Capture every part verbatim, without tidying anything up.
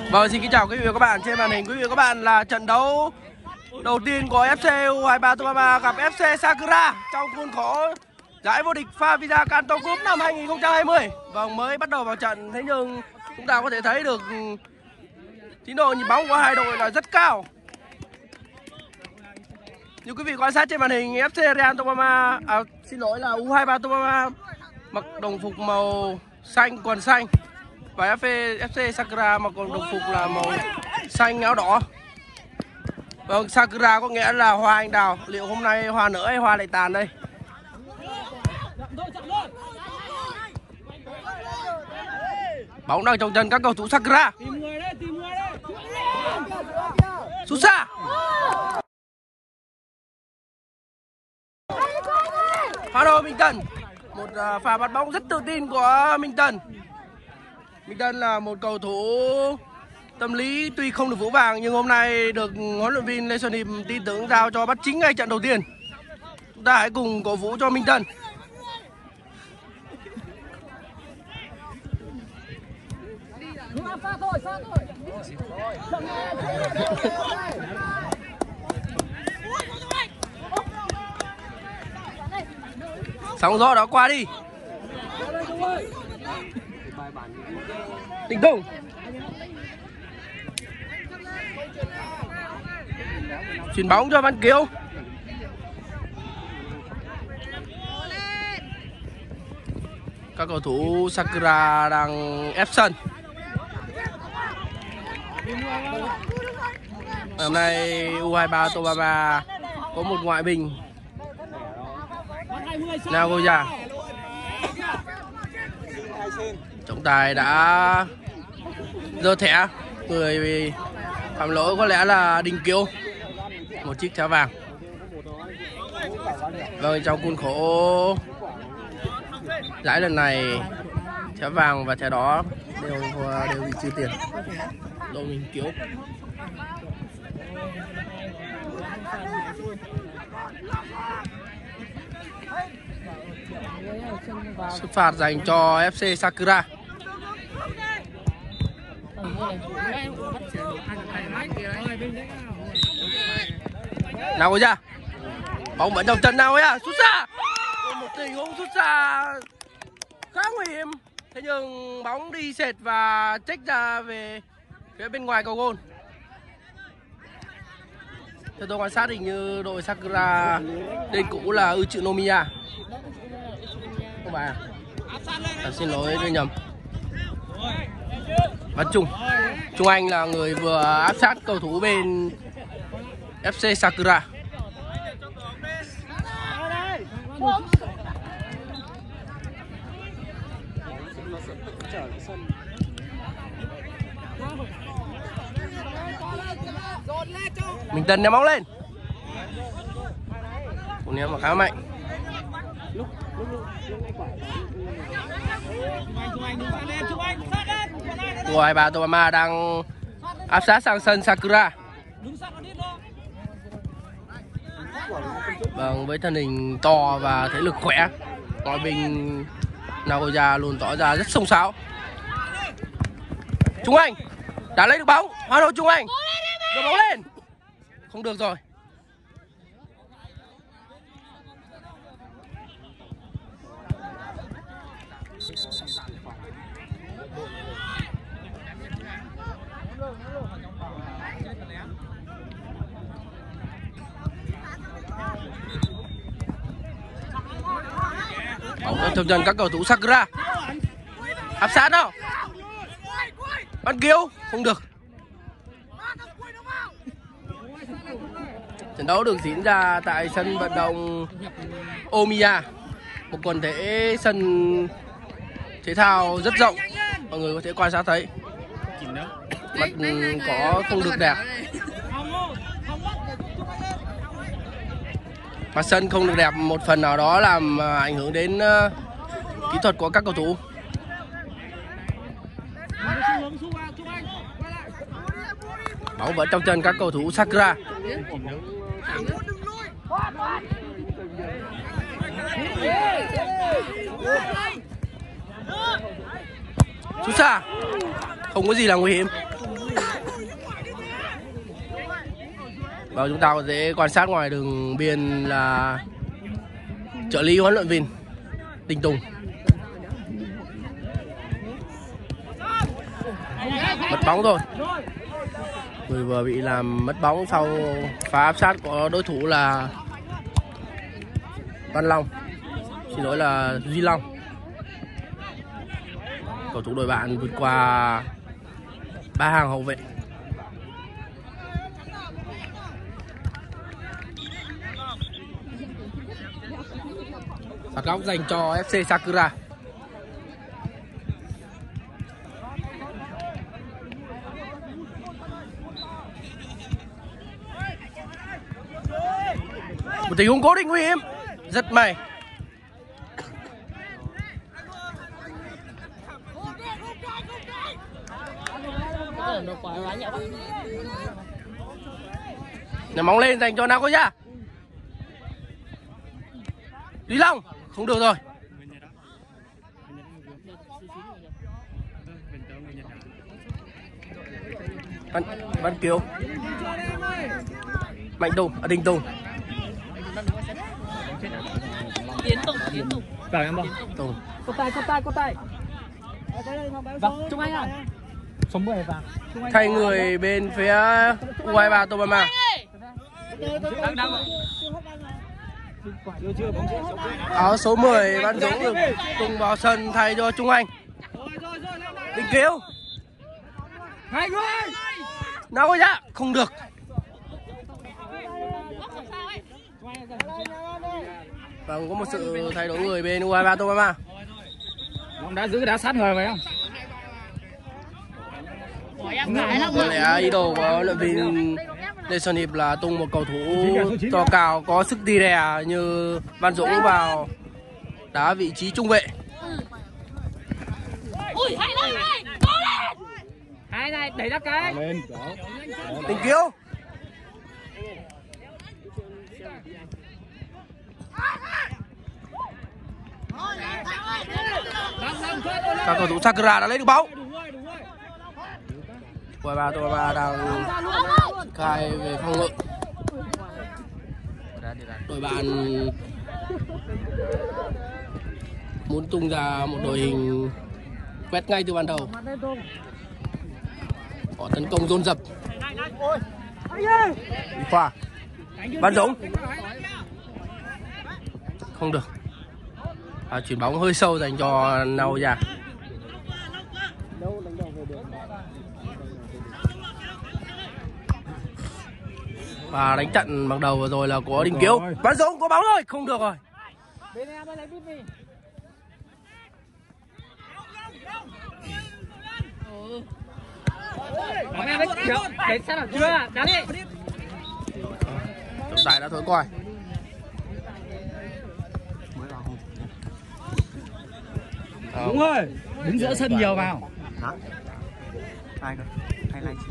Vâng, xin kính chào quý vị và các bạn. Trên màn hình quý vị và các bạn là trận đấu đầu tiên của ép xê u hai ba Toyama gặp ép xê Sakura trong khuôn khổ giải vô địch Favisa Kanto Cup năm hai nghìn không trăm hai mươi. Vâng, mới bắt đầu vào trận, thế nhưng chúng ta có thể thấy được tín độ nhịp bóng của hai đội là rất cao. Như quý vị quan sát trên màn hình, ép xê Real Toyama, à, xin lỗi là u hai ba Toyama mặc đồng phục màu xanh, quần xanh, và ép xê, ép xê Sakura mặc quần đồng phục là màu xanh áo đỏ. Vâng, Sakura có nghĩa là hoa anh đào. Liệu hôm nay hoa nở hay hoa lại tàn đây? Bóng đang trong chân các cầu thủ Sakura. Sút xa. Pha đồ Minh Tân. Một pha bắt bóng rất tự tin của Minh Tân. Minh Tân là một cầu thủ tâm lý tuy không được vững vàng, nhưng hôm nay được huấn luyện viên Lê Xuân Hiệp tin tưởng giao cho bắt chính ngay trận đầu tiên. Chúng ta hãy cùng cổ vũ cho Minh Tân. Sóng gió đó qua đi. Đình Tùng. Chuyền bóng cho Văn Kiều. Các cầu thủ Sakura đang ép sân. Hôm nay u hai ba Toyama có một ngoại binh, Nagoya. Trọng tài đã giơ thẻ, người phạm lỗi có lẽ là Đình Kiều, một chiếc thẻ vàng. Vâng, trong khuôn khổ giải lần này, thẻ vàng và thẻ đỏ đều đều bị trừ tiền. Đội Đình Kiều. Xuất phạt dành cho ép xê Sakura. Nào ra. Bóng vẫn trong chân nào ấy à? Sút xa. Một tình huống sút xa khá nguy hiểm. Thế nhưng bóng đi sệt và check ra về phía bên ngoài cầu gôn. Theo tôi quan sát, hình như đội Sakura tên cũ là Uchinomiya. Không phải à? À, xin lỗi, tôi nhầm. Văn Trung. Trung Anh là người vừa áp sát cầu thủ bên ép xê Sakura. Minh Tân ném bóng lên. Cú ném mà khá mạnh. u hai ba Toyama đang áp sát sang sân Sakura. Vâng, với thân hình to và thể lực khỏe, ngoại binh Nagoya luôn tỏ ra rất xông xáo. Trung Anh đã lấy được bóng. Hoa hậu Trung Anh đưa bóng lên. Không được rồi. Bóng trong chân các cầu thủ Sakura. Áp sát đâu. Văn Kiều không được. Trận đấu được diễn ra tại sân vận động Omiya, một quần thể sân thể thao rất rộng, mọi người có thể quan sát thấy. Mặt có không được đẹp, mặt sân không được đẹp, một phần nào đó làm ảnh hưởng đến uh, kỹ thuật của các cầu thủ. Bóng vẫn trong chân các cầu thủ Sakura. Sút xa, không có gì là nguy hiểm. Và chúng ta có thể quan sát ngoài đường biên là trợ lý huấn luyện viên Đình Tùng. Mất bóng rồi. Người vừa bị làm mất bóng sau phá áp sát của đối thủ là Văn Long. Xin lỗi là Duy Long. Cầu thủ đội bạn vượt qua ba hàng hậu vệ. Phạt góc dành cho ép xê Sakura. Một tình huống cố định nguy hiểm. Rất may. Ném bóng lên dành cho Nagoya. Lý Long. Không được rồi. Văn, Văn Kiều. Mạnh Tùng, à, Đình Tùng. Tiến Tùng, Tiến Tùng. Vào em không? Tùng. Có tay, có tay, có tay. Vâng, Trung Anh à? Số mười vào. Thay người bên phía u hai ba Tobama. Đang đang. Áo số mười Văn Dũng được tung vào sân thay cho Trung Anh. Đình Kiều. Hai người. Nagoya. Không được. Và có một sự thay đổi người bên u hai ba Tobama. Ông đã giữ đá sát người phải không? Có lẽ ý đồ của huấn luyện viên Lê Xuân Hiệp là tung một cầu thủ to cao có sức đi đè như Văn Dũng vào đá vị trí trung vệ. Ui, hay lên này. Hai này đẩy ra cái. Lên. Đình Kiều. Các cầu thủ Sakura đã lấy được bóng. u hai ba Tobama đang khai về phòng ngự. Đội bạn muốn tung ra một đội hình quét ngay từ ban đầu. Họ tấn công dồn dập. Khoa. Văn Dũng. Không được. À, chuyển bóng hơi sâu dành cho Naoya. Và đánh trận bằng đầu vừa rồi là của Đình Kiều. Văn Dũng có bóng rồi, không được rồi. Đấy sao chưa? Đá đi. Trọng tài đã thổi còi. Đúng rồi. Đứng giữa sân nhiều vào. Hả? Ai cơ? Hay là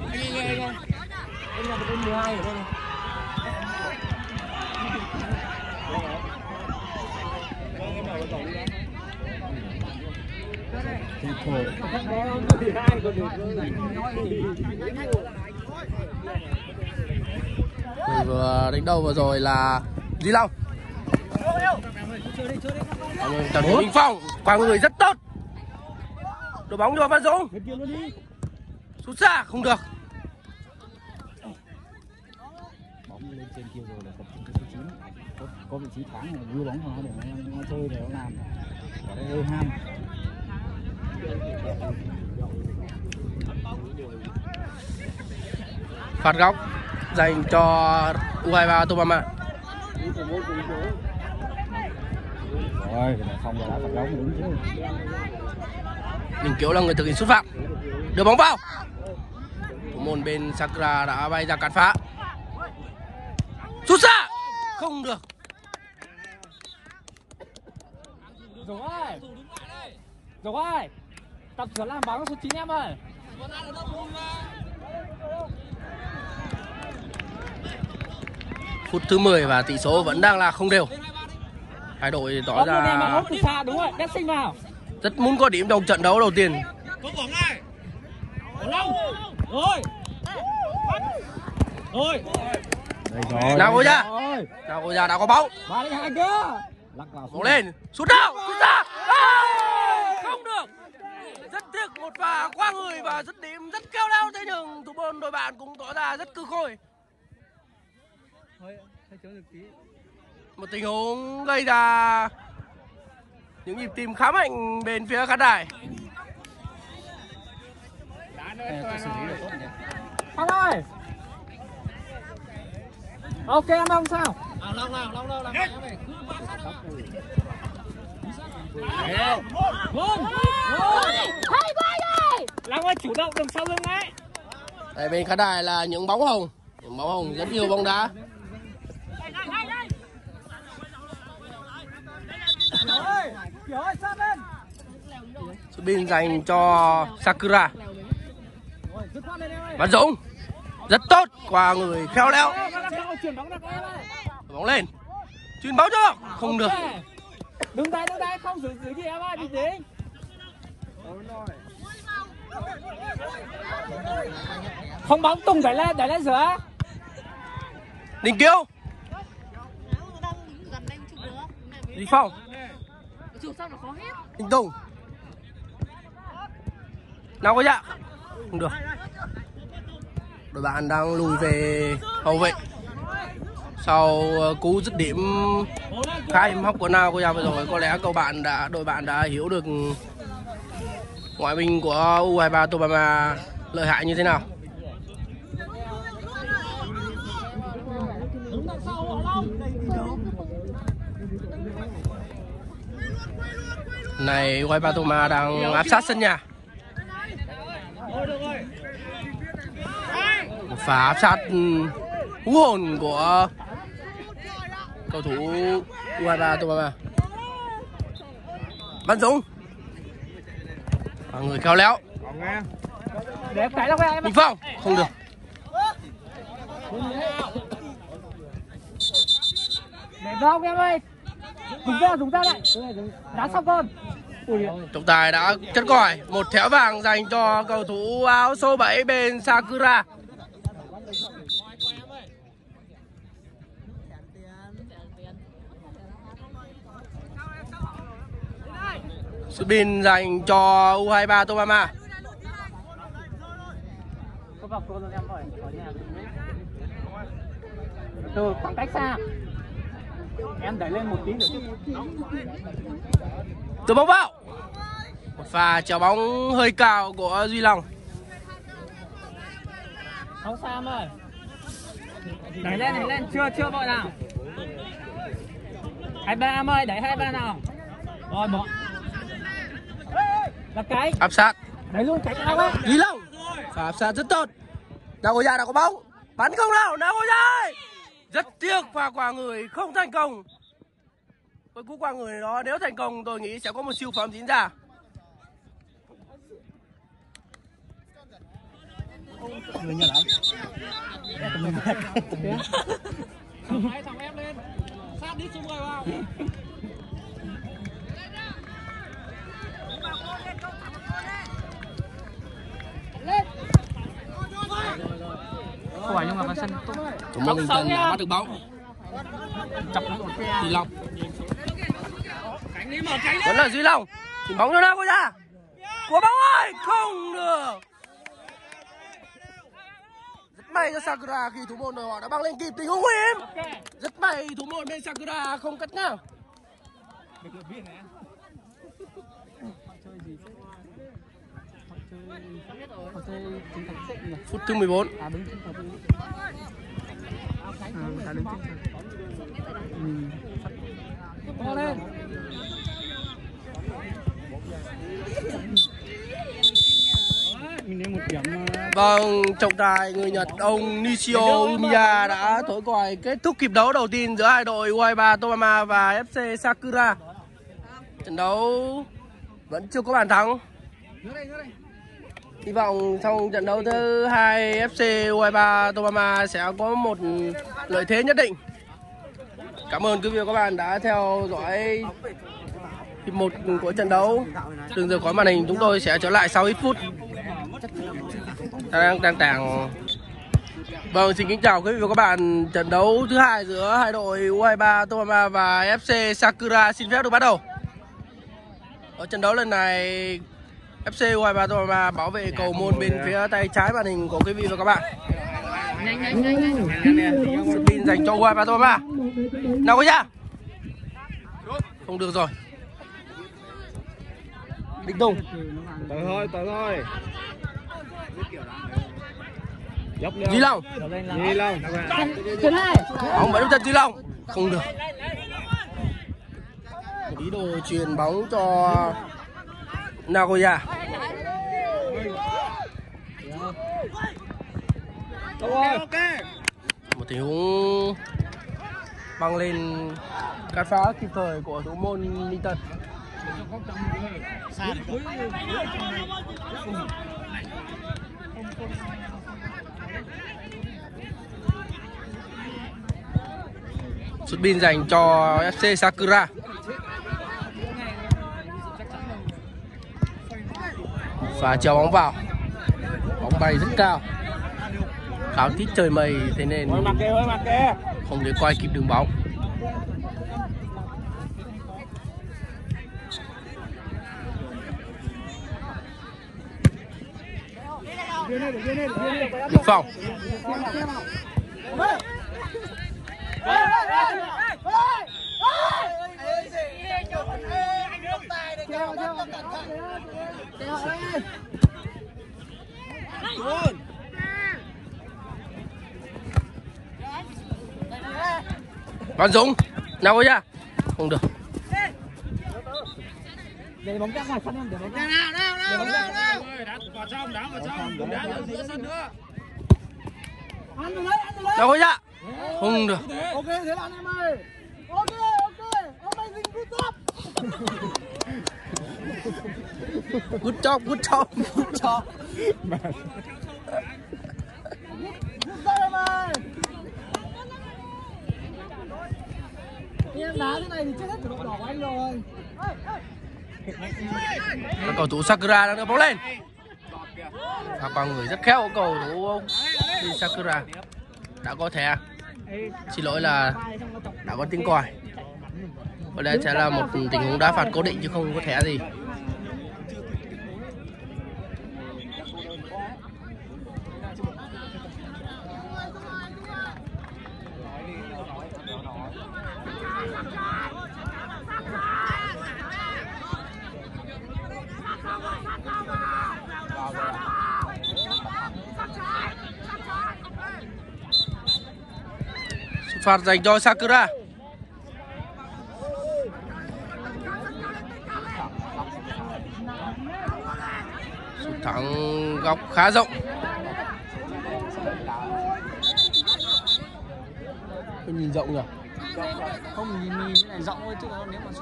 Người vừa đánh đầu vừa rồi là Duy Long. Trần Minh Phong qua người rất tốt. Đội bóng cho Văn Dũng. Sút xa không được. Bóng lên trên kia rồi là tập trung số chín. Có, có vị trí thoáng này đưa bóng vào để nó, nó chơi để nó làm. Ở đây hơi ham. Phạt góc dành cho u hai ba Tobama. Rồi, xong rồi đá phạt góc đứng chứ. Đình Kiều là người thực hiện sút phạm. Đưa bóng vào. Thủ môn bên Sakura đã bay ra cản phá. Sút xa. Không được. Dũng ơi. Dũng ơi. Tập trở làm bóng số chín em ơi. Phút thứ mười và tỷ số vẫn đang là không đều. Hai đội tỏ ra từ xa, đúng rồi, Đét sinh vào. rất muốn có điểm trong trận đấu đầu tiên. Rồi. Rồi. Đây rồi. Nào cô ra. Rồi. Nào cô ra đã có bóng. Ba đánh hai kia. Lắc vào. Bóng lên. Sút nào. Sút ra. À, không được. Rất tiếc một pha qua người và dứt điểm rất khéo léo, thế nhưng thủ môn đội bạn cũng tỏ ra rất cực khôi. Một tình huống gây ra những nhịp tim khá mạnh bên phía khán đài. Phong ơi. Ok em không sao. Long nào, long đâu làm mạnh này. Long ơi, chủ động đừng sau lưng ấy. Đây bên khán đài là những bóng hồng, những bóng hồng rất yêu bóng đá. Sự biên dành cho Sakura. Bắn Dũng rất tốt, qua người khéo léo. Bóng lên, chuyền bóng cho không được. Đứng đây, đứng đây, không giữ giữ gì em ơi, đi gì. Không bóng tung đẩy lên, đẩy lên giữa. Đình Kiêu. Đình Phong. Đình Tùng. Nào có dạ. Không được. Đội bạn đang lùi về hậu vệ. Sau cú dứt điểm khá hiểm hóc của nào của nhà vừa rồi, có lẽ các bạn đã đội bạn đã hiểu được ngoại binh của u hai ba Tô Ba Ma lợi hại như thế nào. Này u hai ba Tô Ma đang áp sát sân nhà. Một pha áp sát hú hồn của cầu thủ u hai ba Tô Ba Ma. Văn Dũng. Và người khéo léo. Để cái đâu em. Minh Phong không được. Để đâu em ơi. Dùng ra, dùng ra lại. Đá xong con. Trọng tài đã chất còi, một thẻ vàng dành cho cầu thủ áo số bảy bên Sakura. Sự biên dành cho u hai ba Tô Ba Ma. Từ khoảng cách xa. Em đẩy lên một tí nữa. Từ bóng vào. Một pha chèo bóng hơi cao của Duy Long. Không sao em ơi. Đẩy lên, đẩy lên, chưa chưa vội nào. Hai ba em ơi, đẩy hai ba nào. Rồi bỏ. Là cái. Áp sát. Đẩy luôn cái nào ấy. Duy Long. Pha áp sát rất tốt. Nào có ra, nào có bóng. Bắn không nào, nào có ra. Rất tiếc pha qua người không thành công. Với cú qua người đó nếu thành công tôi nghĩ sẽ có một siêu phẩm diễn ra. Người nhà lắm. Thằng em lên. Sát đi xuống rồi vào. Không phải nhưng mà vào sân tốt. Thủ môn Bình Tân đã bắt được bóng. Chọc nó một cái. Duy Long. Vẫn là Duy Long. Chuyền bóng cho nào có ra. Của bóng ơi, không được. Rất may cho Sakura khi thủ môn đội họ đã băng lên kịp tình huống nguy hiểm. Rất may thủ môn bên Sakura không cắt ngang. Phút thứ mười bốn. Vâng, trọng tài người Nhật ông Nishio Umiya đã thổi còi kết thúc hiệp đấu đầu tiên giữa hai đội u hai ba Tô Ba Ma và ép xê Sakura. Trận đấu vẫn chưa có bàn thắng. Hy vọng trong trận đấu thứ hai ép xê u hai ba Tô Ba Ma sẽ có một lợi thế nhất định. Cảm ơn quý vị và các bạn đã theo dõi hiệp một của trận đấu. Đừng rời khỏi màn hình, chúng tôi sẽ trở lại sau ít phút. Đang đang tàng Vâng, xin kính chào quý vị và các bạn. Trận đấu thứ hai giữa hai đội u hai ba Toyama và ép xê Sakura xin phép được bắt đầu. Ở trận đấu lần này, ép xê u hai ba Toyama bảo vệ cầu môn bên phía tay trái màn hình của quý vị và các bạn. Sút pin dành cho u hai ba Toyama. Nào có ra. Không được rồi. Đinh Tùng. Tới thôi, tới thôi. Duy Long. Duy Long. Bóng vẫn chân Duy Long. Không được. Ý đồ truyền bóng cho Nagoya. Một tình huống băng lên cắt phá kịp thời của thủ môn Minh Tân. Sút pin dành cho ép xê Sakura. Và treo bóng vào. Bóng bay rất cao. Kháo tít trời mây thế nên không thể quay kịp đường bóng. Đức Phong. Văn Dũng. Nào có ra. Không được. Để bóng ra ngoài sân em, để bóng ra. Nào nào nào nào nào. Đá vào trong, đá vào trong, đừng đá ở giữa sân nữa. Ăn được đấy, ăn được đấy. Nào có ra. Không được. Ok, thế là anh em ơi. Ok, ok. Amazing good job. Good job, good job, good job. Good job em ơi. Em đá thế này thì chết hết của đội đỏ của anh rồi. Các cầu thủ Sakura đang đưa bóng lên. Và con người rất khéo của cầu thủ Sakura. Đã có thẻ. Xin lỗi là đã có tiếng còi. Và đây sẽ là một tình huống đá phạt cố định chứ không có thẻ gì. Sút phạt dành cho Sakura. Sút thẳng góc khá rộng. Cái nhìn rộng nhỉ? Không nhìn nhìn cái này rộng thôi chứ nếu mà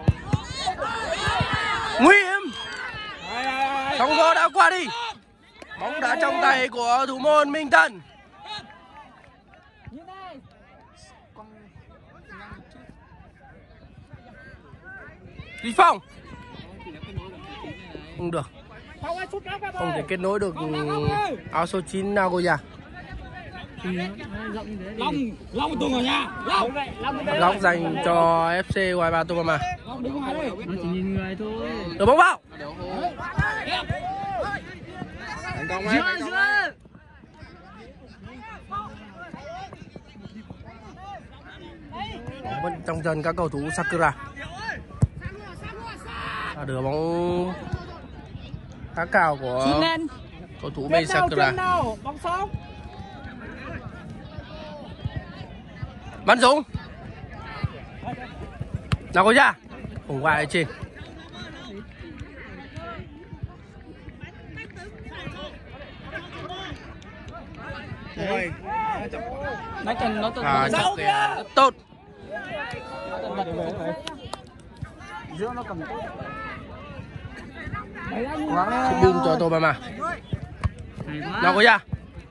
Nguy hiểm. Sóng gió đã qua đi. Bóng đã trong tay của thủ môn Minh Tân. Duy Phong. Không được. Không thể kết nối được áo số chín Nagoya. Long, Long tung vào nhà. Long. Góc dành cho ép xê u hai ba Toyama. Long đứng ngoài đây. nó chỉ nhìn người thôi. Đưa bóng vào. Bóng vẫn trong chân các cầu thủ Sakura. Và đưa bóng khá cao của cầu thủ bên Sakura. Bóng sóng. Văn Dũng. Nào có ra. Không qua ở trên. Nói chân nó À, rất tốt. giữa nó cầm Sút pin cho Toyama. Nào có ra.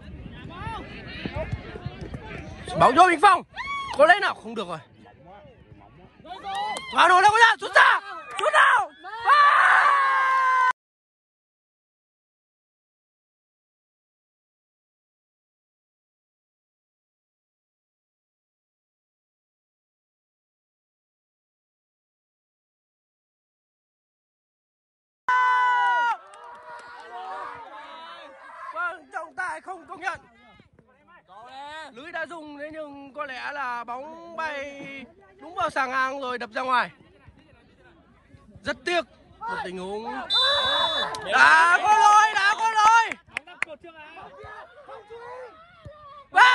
Bóng cho Minh Phong. Có lấy nào không được rồi. Vào rồi, đâu có ra, sút ra. Sút nào. không nhận. Lưới đã dùng thế nhưng có lẽ là bóng bay đúng vào sàng ngang rồi đập ra ngoài. Rất tiếc một tình huống đã có lỗi, đã có lỗi. Và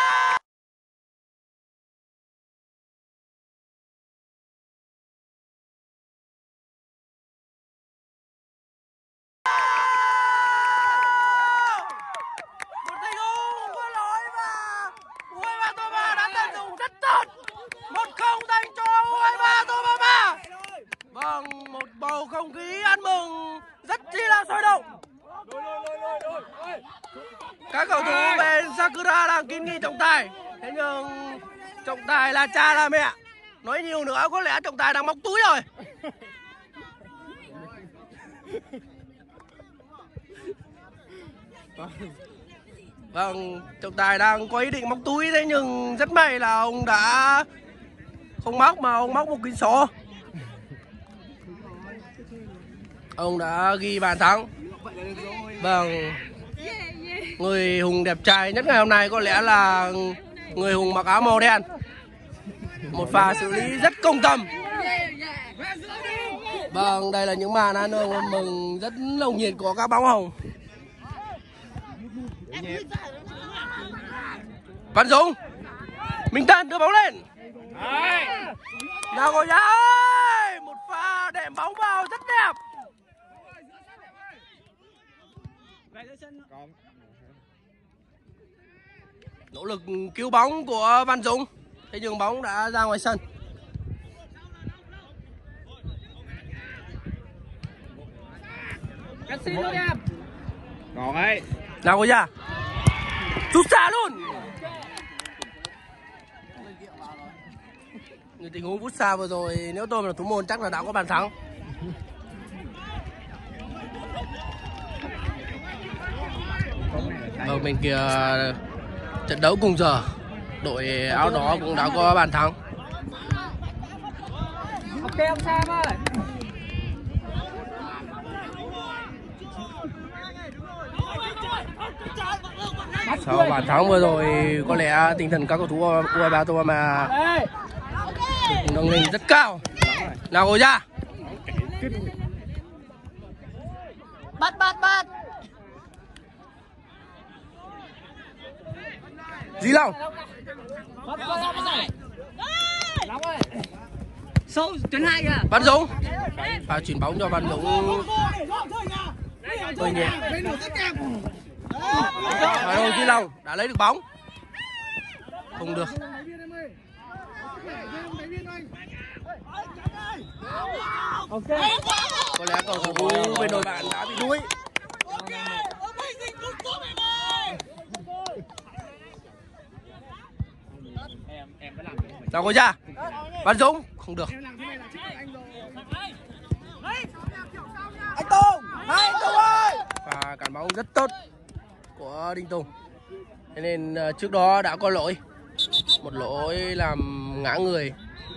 một tình huống có lỗi và u hai ba Toma đã tận dụng rất tốt. Một không dành cho u hai ba Toma. Vâng, một bầu không khí ăn mừng rất chi là sôi động. Các cầu thủ bên Sakura đang kín nghị trọng tài. Thế nhưng trọng tài là cha là mẹ. Nói nhiều nữa có lẽ trọng tài đang móc túi rồi. Vâng, trọng tài đang có ý định móc túi, thế nhưng rất may là ông đã không móc mà ông móc một kính sổ. Ông đã ghi bàn thắng. Vâng, người hùng đẹp trai nhất ngày hôm nay có lẽ là người hùng mặc áo màu đen. Một pha xử lý rất công tâm. Vâng, đây là những màn ăn mừng rất nồng nhiệt của các bóng hồng. Văn Dũng, Minh Tân đưa bóng lên. Nagoya ơi, một pha đệm bóng vào rất đẹp. Nỗ lực cứu bóng của Văn Dũng, thế nhưng bóng đã ra ngoài sân. Cắt xin luôn em. Còn ấy. Nagoya sút xa luôn. Như tình huống vút xa vừa rồi, nếu tôi là thủ môn chắc là đã có bàn thắng. Ở bên kia trận đấu cùng giờ, đội áo đỏ cũng đã có bàn thắng. Ok ông Sam ơi. Sau bàn thắng vừa rồi, có lẽ tinh thần các cầu thủ u hai ba Toma được nâng lên rất cao. Nagoya Bắt bắt bắt. Di Long Sâu tuyến hai kìa. Văn Dũng và chuyển bóng cho Văn Dũng hơi nhẹ. Và rồi Di Long đã lấy được bóng, không được. Ok. Có lẽ cầu thủ bên đội bạn đã bị đuối. Nào coi ra, Văn Dũng không được. Anh Tùng, anh Tùng ơi! Và cản bóng rất tốt của Đinh Tùng. Thế nên trước đó đã có lỗi, một lỗi làm ngã người.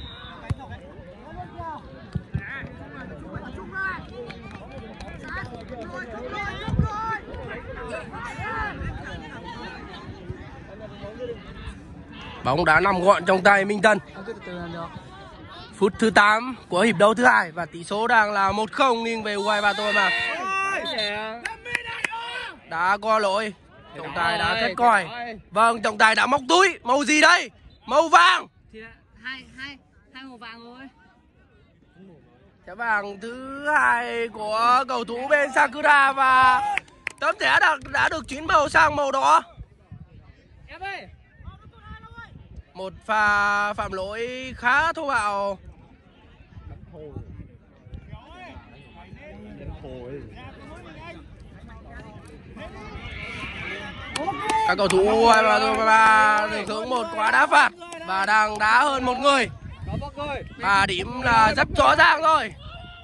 Bóng đã nằm gọn trong tay Minh Tân. Phút thứ tám của hiệp đấu thứ hai và tỷ số đang là một không nghiêng về u hai ba Toma. Đã có lỗi, trọng tài đã thét còi. Vâng, trọng tài đã móc túi. Màu gì đây? Màu vàng. Hai hai hai màu vàng rồi. Thẻ vàng thứ hai của cầu thủ bên Sakura và tấm thẻ đã, đã được chuyển màu sang màu đỏ. Em ơi. Một pha phạm lỗi khá thô bạo. Các cầu thủ u hai ba Toma được hưởng một quả đá phạt và đang đá hơn một người. Và điểm là rất rõ ràng rồi.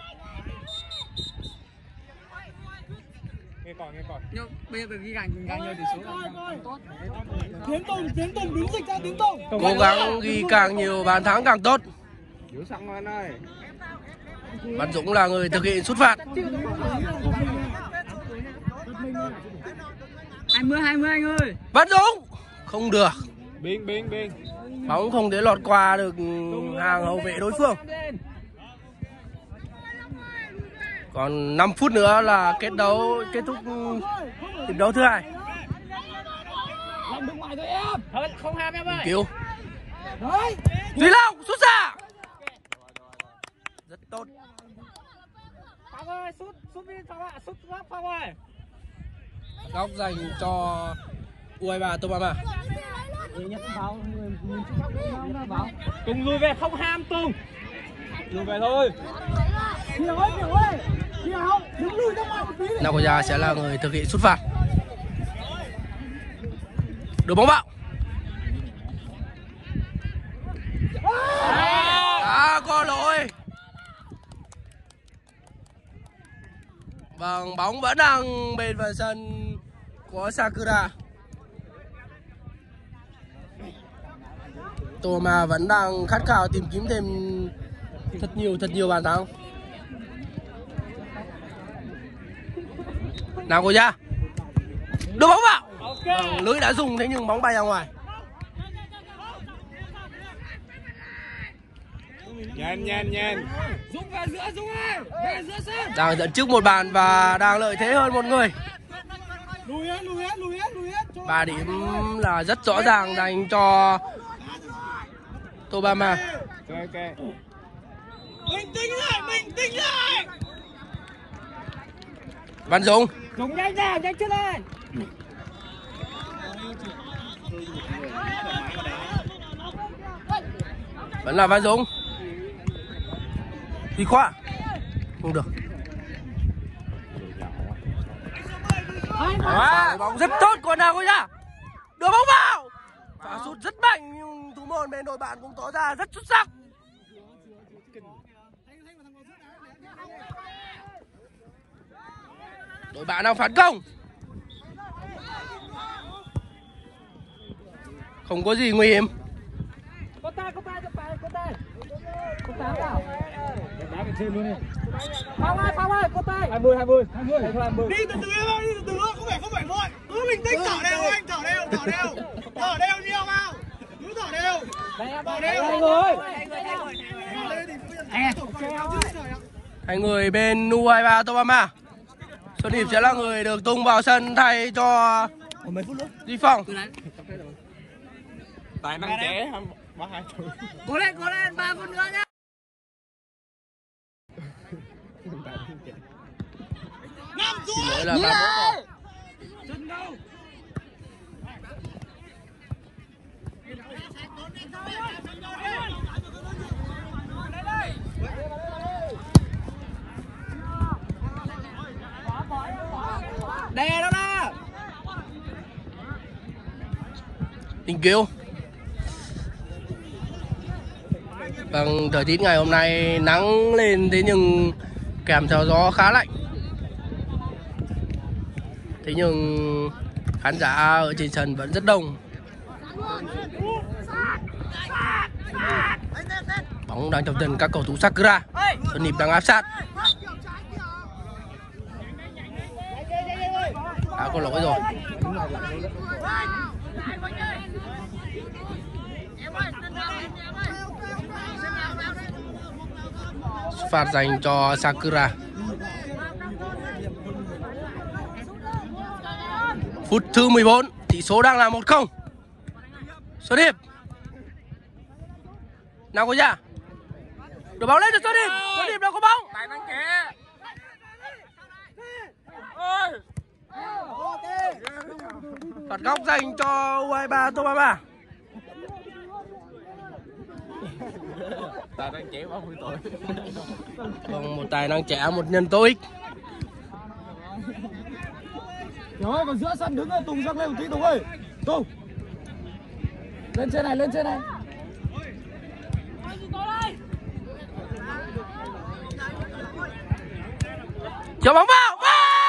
Nhưng bây giờ ghi càng càng nhiều tỷ số càng tốt. Tiến Tùng, Tiến Tùng đứng dịch ra Tiến Tùng. Cố gắng ghi càng nhiều bàn thắng càng tốt. Văn Dũng là người thực hiện sút phạt. hai mươi hai mươi anh ơi. Văn Dũng không được. Biên biên biên. Bóng không thể lọt qua được hàng hậu vệ đối phương. Còn năm phút nữa là kết đấu kết thúc hiệp đấu thứ hai. Lòng đứng ngoài thôi em. Thôi không ham em ơi. Cứu. Duy Long sút xa. Rất tốt. Phong ơi, sút sút đi Phong ạ, sút góc Phong ơi. Góc dành cho u hai ba Tông Ba. Tùng lùi về không ham Tùng. Lùi về thôi. Hiểu ơi, hiểu ơi. Hiểu, đứng lùi ra ngoài một tí. Nagoya sẽ là người thực hiện sút phạt. Đưa bóng vào. À, có lỗi. Vâng, bóng vẫn đang bên vào sân của Sakura. Toma vẫn đang khát khao tìm kiếm thêm thật nhiều thật nhiều bàn thắng. Nagoya đưa bóng vào. Vâng, lưới đã dùng thế nhưng bóng bay ra ngoài. Nhanh nhanh nhanh. Dũng về giữa Dũng ơi, về giữa sân. Đang dẫn trước một bàn và đang lợi thế hơn một người. Lùi hết, lùi hết, lùi hết, lùi hết. Ba điểm là rất rõ ràng dành cho Tobama. Ok ok. Bình tĩnh lại, bình tĩnh lại. Văn Dũng. Dũng nhanh nào, nhanh chân lên. Vẫn là Văn Dũng. Đi khoa. Không được. À, bóng rất tốt của Nagoya. Đưa bóng vào. Và sút rất mạnh nhưng thủ môn bên đội bạn cũng tỏ ra rất xuất sắc. Đội bạn đang phản công. Không có gì nguy hiểm. Có tay, có tay, có tay, có tay. Có tay nào? Đá về trên luôn đi. Phong ơi, Phong ơi, có tay. hai mươi, hai mươi, hai mươi, hai mươi. Đi từ từ em ơi, đi từ từ thôi, không phải không phải vội. Cứ bình tĩnh, thở đều anh, thở đều, thở đều. Thở đều nhiều vào. Cứ thở đều. Thở đều. Hai người. Hai người bên u hai ba Tobama. Xuân Hiệp sẽ là người được tung vào sân thay cho Duy Phong. Tài năng trẻ ba hai tuổi. Cố lên, cố lên, ba phút nữa nhá. Xin lỗi là ba mốt rồi. Đè nó ra. Tình Kiều. Vâng, thời tiết ngày hôm nay nắng lên thế nhưng kèm theo gió khá lạnh. Thế nhưng khán giả ở trên sân vẫn rất đông. Bóng đang trong chân các cầu thủ Sakura. Xuân Hiệp đang áp sát. Đã có lỗi rồi. Phạt dành cho Sakura. Phút thứ mười bốn, tỷ số đang là một không. Xuân Hiệp. Nagoya. Đưa bóng lên cho Xuân Hiệp. Xuân Hiệp đâu có bóng. Tài năng trẻ. Phạt góc dành cho u hai ba Tobama. Tài năng trẻ ba mươi tuổi. Vâng, một tài năng trẻ, một nhân tố ích. Hiểu ơi, còn giữa sân đứng ở Tùng dâng lên một tí Tùng ơi. Tùng. Lên trên này, lên trên này. Cho bóng vào.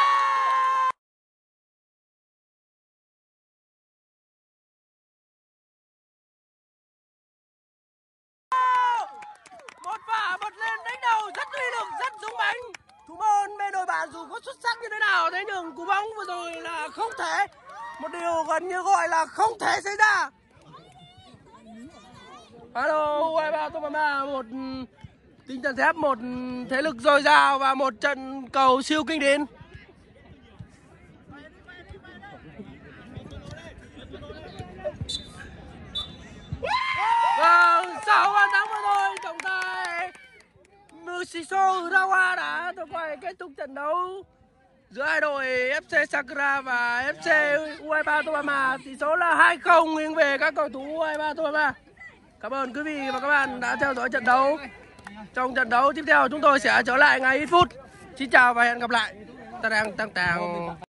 Một pha bật lên đánh đầu rất uy lực, rất dũng mãnh. Thủ môn bên đội bạn dù có xuất sắc như thế nào thế nhưng cú bóng vừa rồi là không thể một điều gần như gọi là không thể xảy ra. Hello, u hai ba Đông Nam Á, một tinh thần thép, một thế lực dồi dào và một trận cầu siêu kinh điển. Vâng, sau bàn thắng vừa rồi, trọng tài Mushiso Urawa đã tôi quay kết thúc trận đấu giữa hai đội ép xê Sakura và ép xê u hai ba Tobama. Tỷ số là hai không nghiêng về các cầu thủ u hai ba Tobama. Cảm ơn quý vị và các bạn đã theo dõi trận đấu. Trong trận đấu tiếp theo chúng tôi sẽ trở lại ngay ít phút. Xin chào và hẹn gặp lại. Ta đang tăng tàng.